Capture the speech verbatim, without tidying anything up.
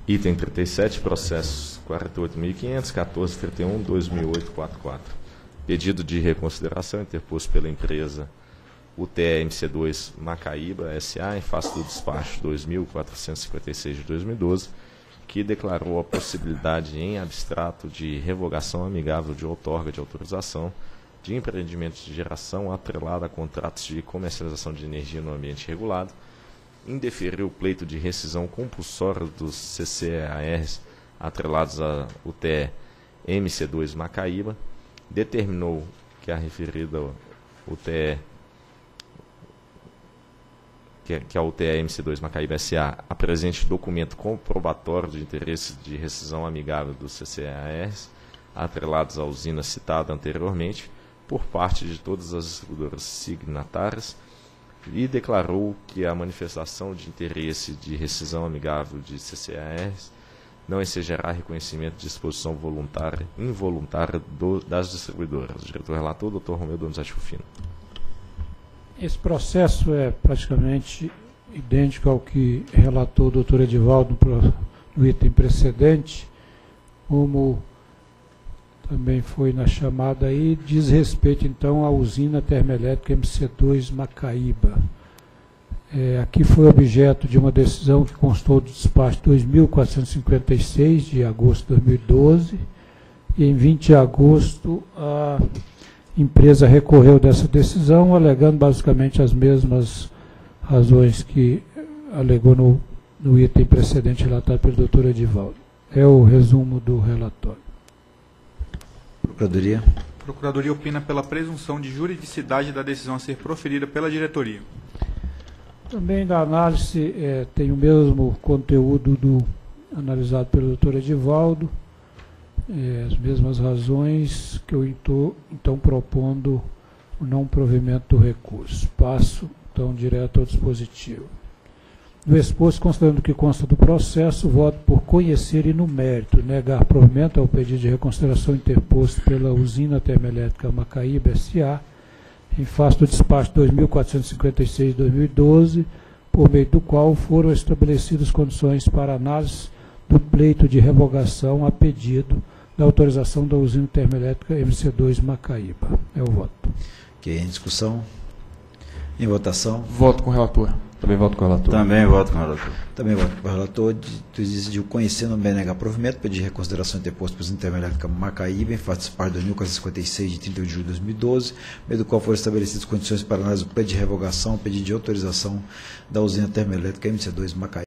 Item trinta e sete, processos quarenta e oito mil e quinhentos, quatorze trinta e um, dois mil e oito, quarenta e quatro. Pedido de reconsideração interposto pela empresa U T E M C dois Macaíba S A em face do despacho dois mil quatrocentos e cinquenta e seis de dois mil e doze, que declarou a possibilidade em abstrato de revogação amigável de outorga de autorização de empreendimentos de geração atrelada a contratos de comercialização de energia no ambiente regulado, indeferiu o pleito de rescisão compulsória dos C C A Rs atrelados à U T E M C dois Macaíba, determinou que a referida U T E que, que a U T E M C dois Macaíba S A apresente documento comprobatório de interesse de rescisão amigável dos C C A Rs atrelados à usina citada anteriormente por parte de todas as distribuidoras signatárias, e declarou que a manifestação de interesse de rescisão amigável de C C A Rs não ensejará reconhecimento de disposição voluntária involuntária do, das distribuidoras. O diretor-relator, doutor Romeu Donizete Rufino. Esse processo é praticamente idêntico ao que relatou o doutor Edivaldo no, no item precedente, como também foi na chamada aí, diz respeito então à usina termoelétrica M C dois Macaíba. É, aqui foi objeto de uma decisão que constou do despacho dois mil quatrocentos e cinquenta e seis, de agosto de dois mil e doze, e em vinte de agosto a empresa recorreu dessa decisão, alegando basicamente as mesmas razões que alegou no, no item precedente relatado pelo doutor Edivaldo. É o resumo do relatório. Procuradoria. A Procuradoria opina pela presunção de juridicidade da decisão a ser proferida pela diretoria. Também da análise é, tem o mesmo conteúdo do analisado pelo doutor Edivaldo, é, as mesmas razões que eu estou então propondo o não provimento do recurso. Passo então direto ao dispositivo. Do exposto, considerando que consta do processo, voto por conhecer e no mérito negar provimento ao pedido de reconsideração interposto pela usina termoelétrica Macaíba S A em face do despacho dois mil quatrocentos e cinquenta e seis de dois mil e doze, por meio do qual foram estabelecidas condições para análise do pleito de revogação a pedido da autorização da usina termoelétrica M C dois Macaíba. É o voto. Ok, em discussão. Em votação. Voto com o relator. Também voto com o relator. Também voto com o relator. Também voto com o relator. Decidiu conhecer no bem negar provimento, pedir reconsideração interposto pela usina termoelétrica Macaíba em face do despacho dois mil quatrocentos e cinquenta e seis de trinta de julho de dois mil e doze, meio do qual foram estabelecidas condições para análise do pleito de revogação, pedido de autorização da usina termoelétrica M C dois Macaíba.